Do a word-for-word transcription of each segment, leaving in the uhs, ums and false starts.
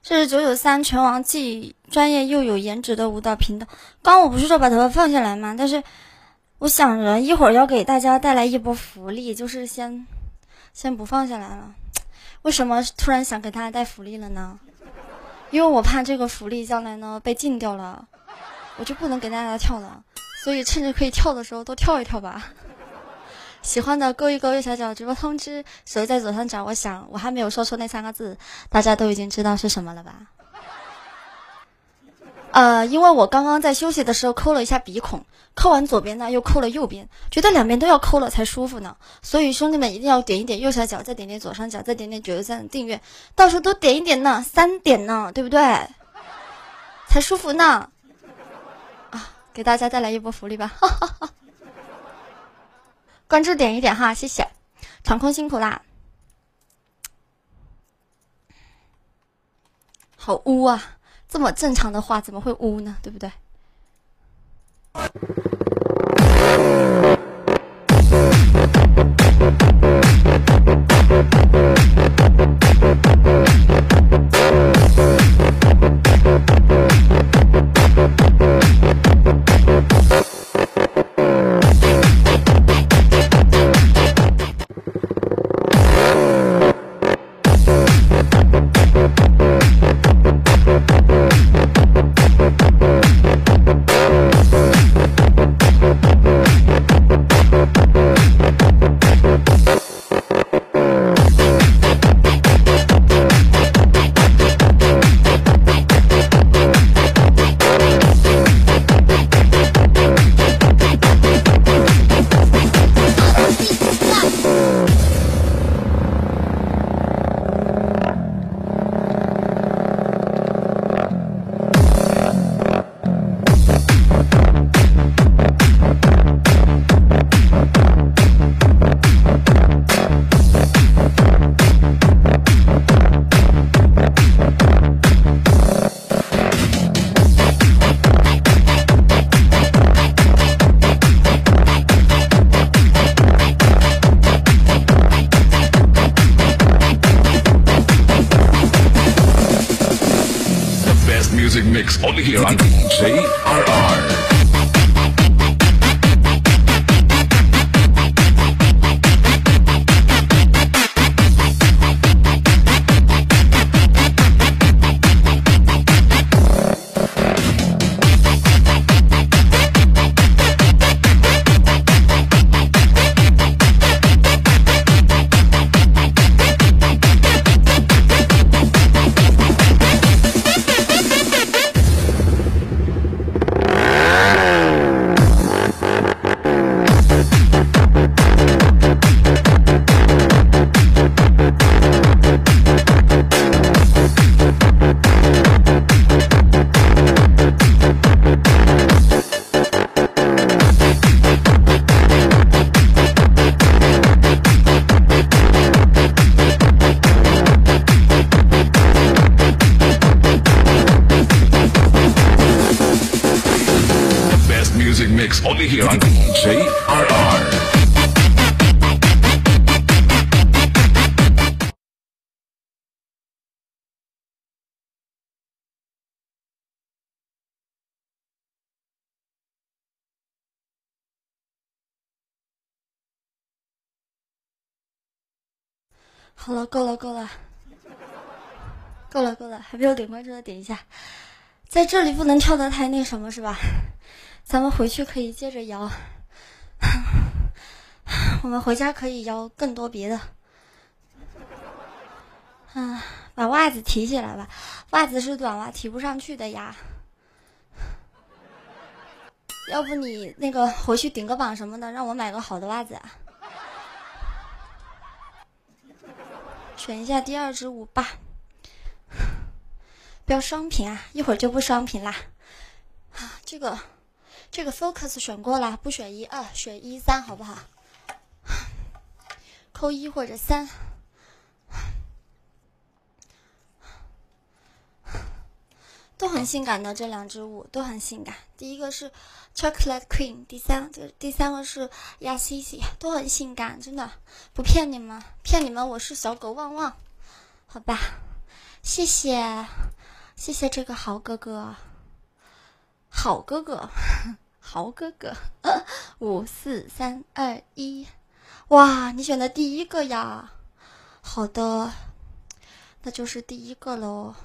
这是九九三拳王既专业又有颜值的舞蹈频道。刚刚我不是说把头发放下来吗？但是我想着一会儿要给大家带来一波福利，就是先先不放下来了。为什么突然想给大家带福利了呢？因为我怕这个福利将来呢被禁掉了，我就不能给大家跳了。所以趁着可以跳的时候都跳一跳吧。喜欢的勾一勾右下角直播通知，手在左上角。我想我还没有说出那三个字，大家都已经知道是什么了吧？呃，因为我刚刚在休息的时候抠了一下鼻孔，抠完左边呢又抠了右边，觉得两边都要抠了才舒服呢。所以兄弟们一定要点一点右下角，再点点左上角，再点点九九三的订阅，到时候都点一点呢，三点呢，对不对？才舒服呢。啊，给大家带来一波福利吧，哈哈哈。关注点一点哈，谢谢。场控辛苦啦。好污啊，这么正常的话怎么会污呢？对不对？ Only here on D J R R. Only here on D J R R. “好了，够了，够了，够了，够了！还没有点关注的点一下，在这里不能跳得太那什么，是吧？咱们回去可以接着摇，我们回家可以摇更多别的。嗯，把袜子提起来吧，袜子是短袜，提不上去的呀。要不你那个回去顶个榜什么的，让我买个好的袜子啊。选一下第二支舞吧，不要双屏啊，一会儿就不双屏啦。啊，这个。”这个 focus 选过了，不选一二，选一三，好不好？扣一或者三，都很性感的，这两支舞都很性感。第一个是 Chocolate Queen， 第三这第三个是 Yasisi， 都很性感，真的不骗你们，骗你们我是小狗旺旺，好吧？ 谢谢，谢谢这个豪哥哥，好哥哥，豪哥哥，五四三二一，哇，你选的第一个呀？好的，那就是第一个喽，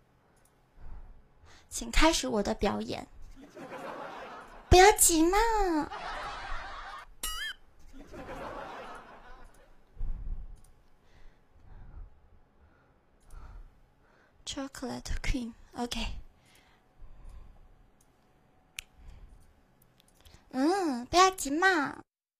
请开始我的表演。不要急嘛。Chocolate cream, OK。嗯，不要急嘛。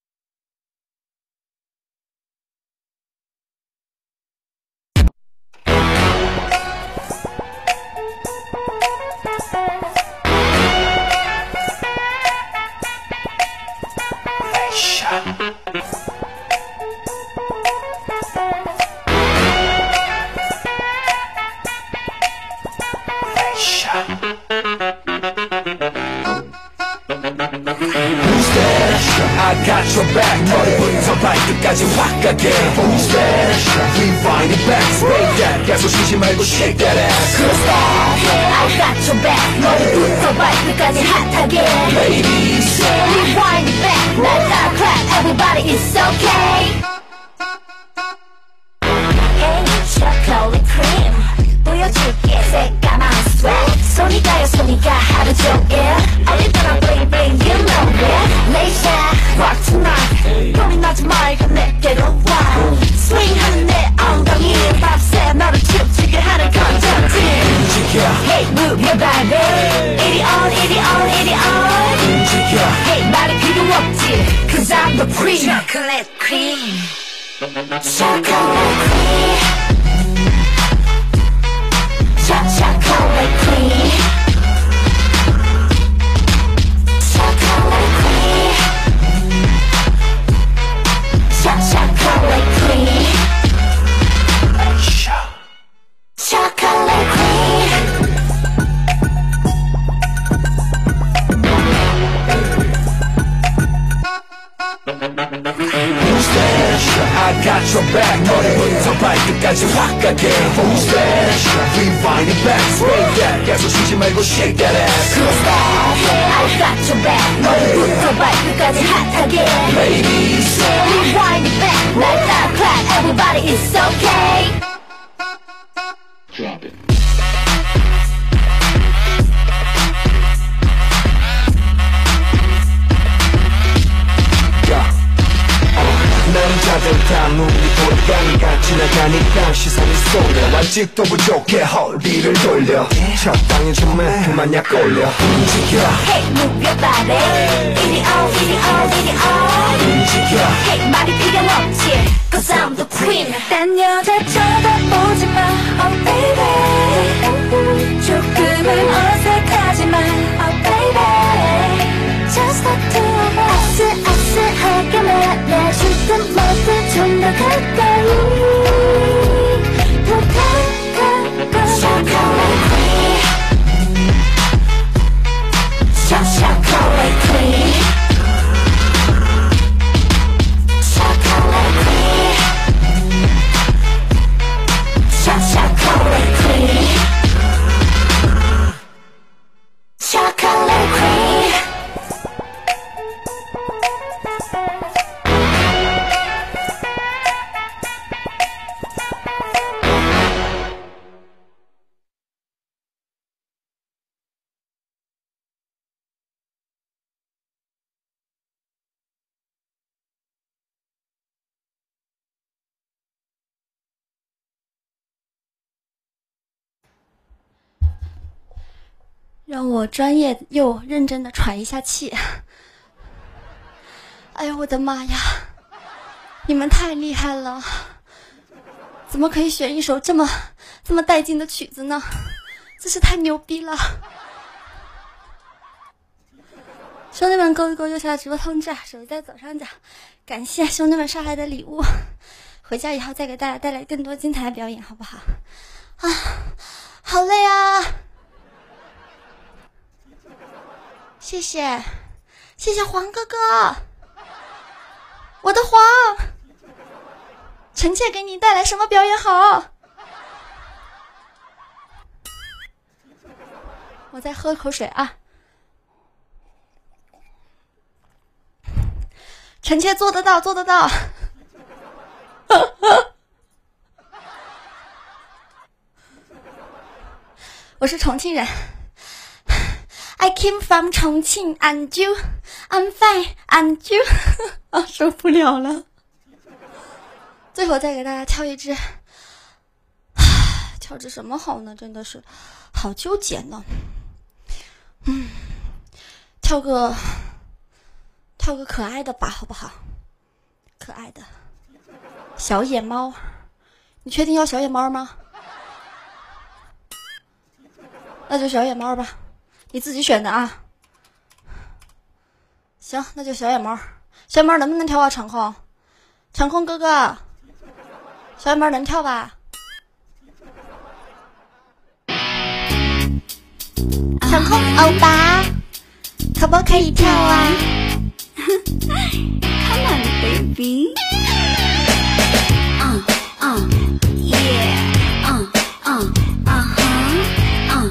I got your back 머리부터 발끝까지 확 가게 Who's that? Rewind it back Spake that 계속 쉬지 말고 shake that ass Who's that? I got your back 머리부터 발끝까지 핫하게 Ladies Rewind it back 날 따라 clap Everybody it's okay Hey chocolate cream 보여줄게 새까만 sweat 손이 가요 손이 가 하루 종일 어디 떠나 bling bling you know it Lation rock tonight 고민 하지 말고 내게로 와 swing하는 내 엉덩이 밤새 너를 춤추게 하는 컨텐츠 Hey move your body 이리 on 이리 on 이리 on Hey 말이 필요 없지 Cause I'm the queen Chocolate cream Chocolate cream Chocolate cream Chocolate cream Chocolate cream Chocolate cream Who's that? I got your back 머리부터 발끝까지 확 가게 Who's that? Rewind it back Spake that 계속 쉬지 말고 shake that ass Who's that? I got your back 머리부터 발끝까지 핫하게 Ladies Rewind it back 날 따라 clap Everybody it's okay Drop it. 남자들 다 눈이 돌아가니까 지나가니까 시선이 쏠려 아직도 부족해 허리를 돌려 적당히 좀해 그만 약 올려 움직여 Hey move your body 이리 on 이리 on 이리 on 움직여 Hey 말이 필요 없지 Cause I'm the queen 딴 여자 쳐다보지 마 Oh baby 조금은 어색하지만 Oh baby Just like two of us 아슬아슬하게 말해줄 듯 모두 좀 더 가까이 더 가까이 Chocolate cream Chocolate cream Chocolate cream Chocolate cream Chocolate cream 让我专业又认真的喘一下气。哎呦我的妈呀，你们太厉害了，怎么可以选一首这么这么带劲的曲子呢？真是太牛逼了。兄弟们勾一勾右下直播通知，手机在左上角，感谢兄弟们捎来的礼物，回家以后再给大家带来更多精彩的表演，好不好？啊，好累啊！谢谢，谢谢黄哥哥，我的黄，臣妾给你带来什么表演好？ 我再喝口水啊。臣妾做得到，做得到。我是重庆人。I came from 重庆 and you, I'm fine and you 啊，受不了了。最后再给大家跳一支，跳支什么好呢？真的是好纠结呢。嗯，跳个跳个可爱的吧，好不好？可爱的小野猫，你确定要小野猫吗？那就小野猫吧。你自己选的啊，行，那就小野猫。小野猫能不能跳啊？场控，场控哥哥，小野猫能跳吧？场控欧巴，可不可以跳啊 ？Come on, baby. Uh, uh, yeah. Uh, uh, uh huh. Uh,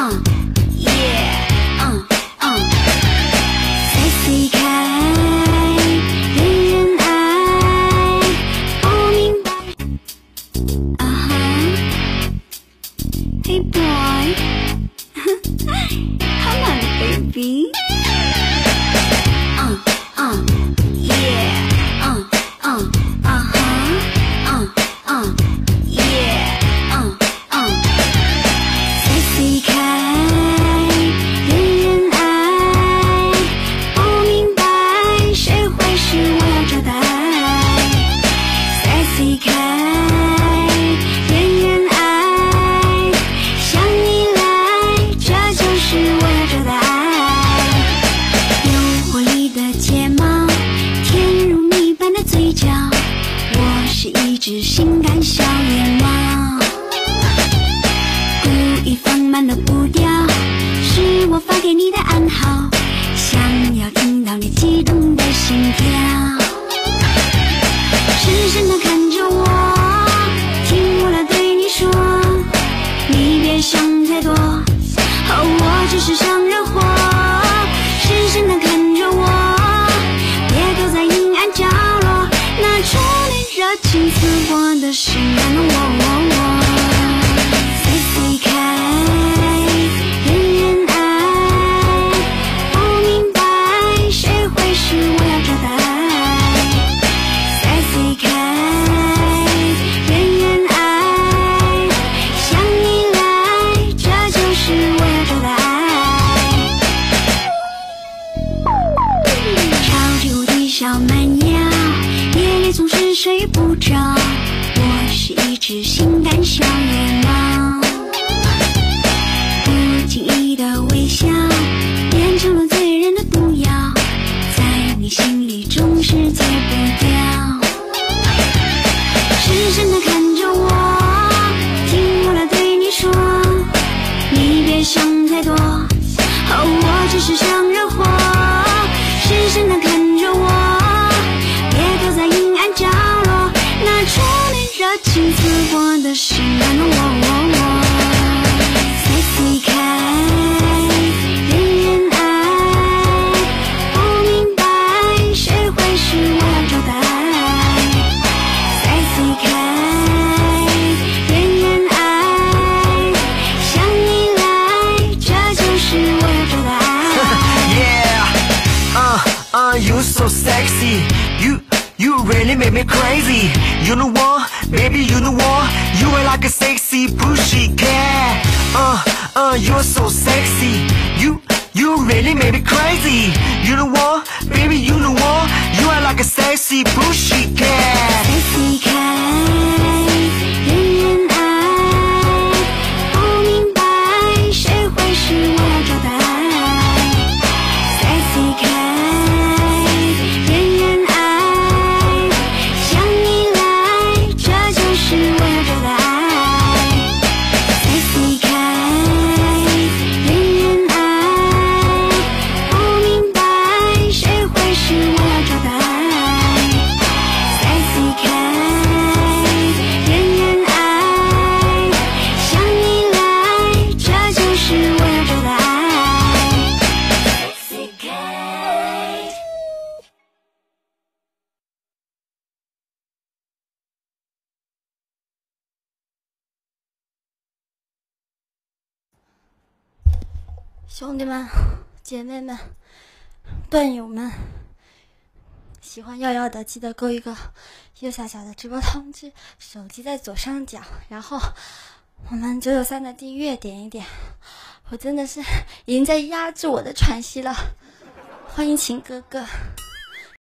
uh.。Hey boy, come on, baby. Uh, uh, yeah. Uh, uh, uh huh. Uh, uh, yeah. Uh, uh. Sexy 开，人人爱。不明白，谁会是我要找的爱 ？Sexy 开。是性感小野猫，故意放慢了步调，是我发给你的暗号，想要听到你激动的心跳。深深地看着我，听我来对你说，你别想太多，哦，我只是想惹祸。深深地看着我，别躲在阴暗角落，那初恋热情似火的性感的我，我我 Sexy 开，人人爱，不明白谁会是我要找的爱 Sexy 开，人人爱，向你来，这就是我要找的爱。超级无敌小蛮腰，夜里总是睡不着，我是一只性感小野猫，不经意的微笑变成了醉人的毒药，在你心里总是戒不掉。深深地看着我，听我来对你说，你别想太多，哦，我只是想惹祸。深深地看着我，别躲在阴暗角落，那初恋热情似火的性感的我，我我 Sexy 开，人人爱，不明白谁会是我要找的爱 Sexy 开，人人爱，向你来，这就是我要找的爱。 Yeah, uh, uh, you so sexy, you, you really make me crazy. You know what, baby, you know what, you are like a sexy pushy cat. Uh, uh, you're so sexy, you, you really make me crazy. You know what, baby, you know what, you are like a sexy pushy cat. Sexy 开，人人爱，不明白谁会是我要找的爱 Sexy 开，人人爱，向你来，这就是我要找的爱 Sexy 开，人人爱，不明白谁会是我要找的爱 Sexy 开。 兄弟们、姐妹们、段友们，喜欢耀耀的记得勾一个右下角的直播通知，手机在左上角，然后我们九九三的订阅点一点。我真的是已经在压制我的喘息了，欢迎秦哥哥。